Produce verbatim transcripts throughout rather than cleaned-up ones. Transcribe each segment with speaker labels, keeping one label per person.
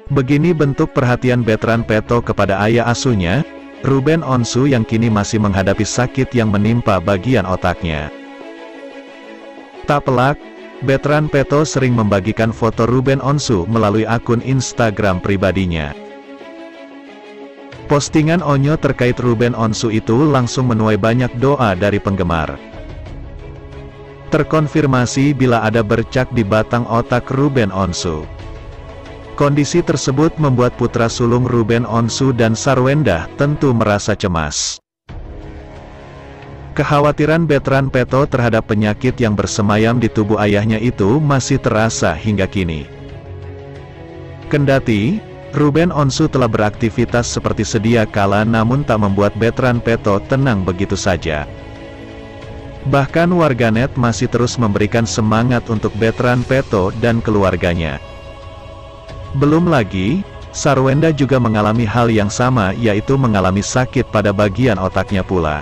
Speaker 1: Begini bentuk perhatian Bertrand Peto kepada ayah asuhnya, Ruben Onsu yang kini masih menghadapi sakit yang menimpa bagian otaknya. Tak pelak, Bertrand Peto sering membagikan foto Ruben Onsu melalui akun Instagram pribadinya. Postingan Onyo terkait Ruben Onsu itu langsung menuai banyak doa dari penggemar. Terkonfirmasi bila ada bercak di batang otak Ruben Onsu. Kondisi tersebut membuat putra sulung Ruben Onsu dan Sarwendah tentu merasa cemas. Kekhawatiran Bertrand Peto terhadap penyakit yang bersemayam di tubuh ayahnya itu masih terasa hingga kini. Kendati, Ruben Onsu telah beraktivitas seperti sedia kala namun tak membuat Bertrand Peto tenang begitu saja. Bahkan warganet masih terus memberikan semangat untuk Bertrand Peto dan keluarganya. Belum lagi, Sarwendah juga mengalami hal yang sama yaitu mengalami sakit pada bagian otaknya pula.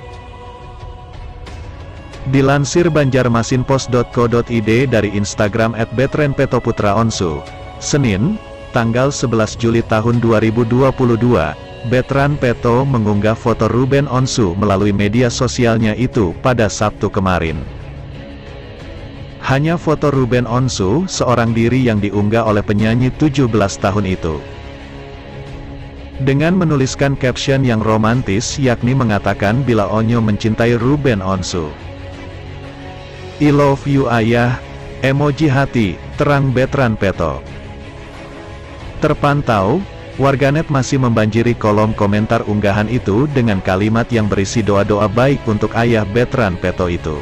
Speaker 1: Dilansir banjarmasinpost titik co titik id dari Instagram et bertrand peto putra onsu, Senin, tanggal sebelas Juli tahun dua ribu dua puluh dua, Bertrand Peto mengunggah foto Ruben Onsu melalui media sosialnya itu pada Sabtu kemarin. Hanya foto Ruben Onsu, seorang diri yang diunggah oleh penyanyi tujuh belas tahun itu. Dengan menuliskan caption yang romantis yakni mengatakan bila Onyo mencintai Ruben Onsu. I love you ayah, emoji hati, terang Bertrand Peto. Terpantau, warganet masih membanjiri kolom komentar unggahan itu dengan kalimat yang berisi doa-doa baik untuk ayah Bertrand Peto itu.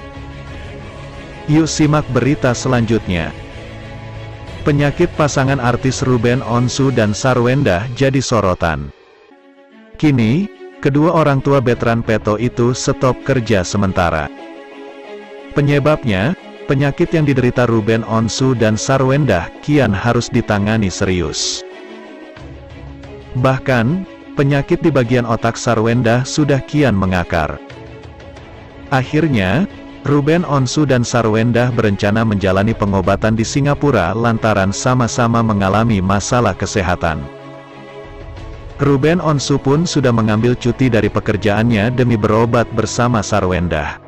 Speaker 1: Yuk simak berita selanjutnya. Penyakit pasangan artis Ruben Onsu dan Sarwendah jadi sorotan. Kini, kedua orang tua Bertrand Peto itu stop kerja sementara. Penyebabnya, penyakit yang diderita Ruben Onsu dan Sarwendah kian harus ditangani serius. Bahkan, penyakit di bagian otak Sarwendah sudah kian mengakar. Akhirnya, Ruben Onsu dan Sarwendah berencana menjalani pengobatan di Singapura lantaran sama-sama mengalami masalah kesehatan. Ruben Onsu pun sudah mengambil cuti dari pekerjaannya demi berobat bersama Sarwendah.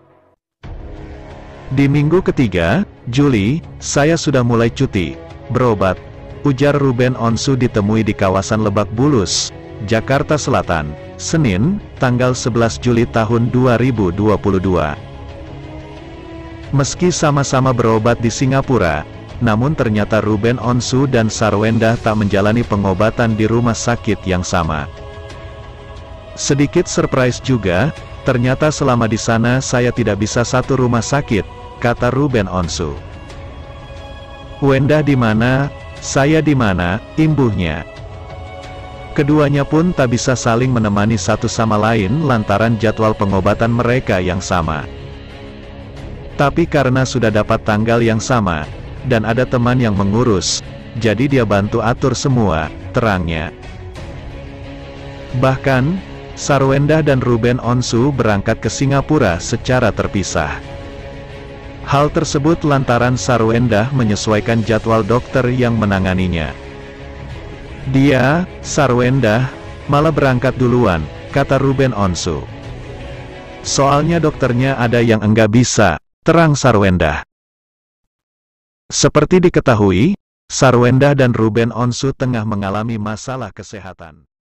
Speaker 1: Di minggu ketiga, Juli, saya sudah mulai cuti, berobat, ujar Ruben Onsu ditemui di kawasan Lebak Bulus, Jakarta Selatan, Senin, tanggal sebelas Juli tahun dua ribu dua puluh dua. Meski sama-sama berobat di Singapura, namun ternyata Ruben Onsu dan Sarwendah tak menjalani pengobatan di rumah sakit yang sama. Sedikit surprise juga, ternyata selama di sana saya tidak bisa satu rumah sakit, kata Ruben Onsu. Wendah di mana, saya di mana, imbuhnya. Keduanya pun tak bisa saling menemani satu sama lain lantaran jadwal pengobatan mereka yang sama. Tapi karena sudah dapat tanggal yang sama, dan ada teman yang mengurus, jadi dia bantu atur semua, terangnya. Bahkan, Sarwendah dan Ruben Onsu berangkat ke Singapura secara terpisah. Hal tersebut lantaran Sarwendah menyesuaikan jadwal dokter yang menanganinya. Dia, Sarwendah, malah berangkat duluan, kata Ruben Onsu. Soalnya dokternya ada yang enggak bisa, terang Sarwendah. Seperti diketahui, Sarwendah dan Ruben Onsu tengah mengalami masalah kesehatan.